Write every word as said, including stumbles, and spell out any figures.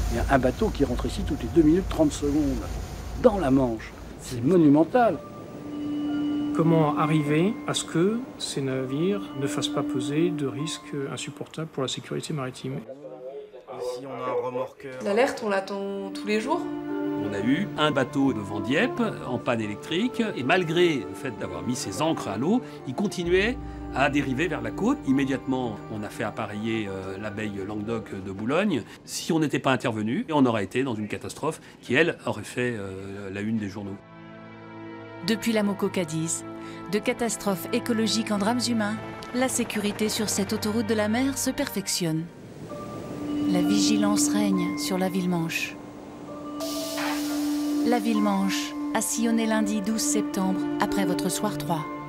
Il y a un bateau qui rentre ici toutes les deux minutes trente secondes, dans la Manche. C'est monumental. Comment arriver à ce que ces navires ne fassent pas peser de risques insupportables pour la sécurité maritime? Ici, on a un remorqueur. L'alerte, on l'attend tous les jours. On a eu un bateau devant Dieppe en panne électrique et malgré le fait d'avoir mis ses ancres à l'eau, il continuait à dériver vers la côte. Immédiatement, on a fait appareiller euh, l'abeille Languedoc de Boulogne. Si on n'était pas intervenu, on aurait été dans une catastrophe qui, elle, aurait fait euh, la une des journaux. Depuis la Moco Cadiz, de catastrophes écologiques en drames humains, la sécurité sur cette autoroute de la mer se perfectionne. La vigilance règne sur la Ville-Manche. La Ville-Manche a sillonné lundi douze septembre après votre soir trois.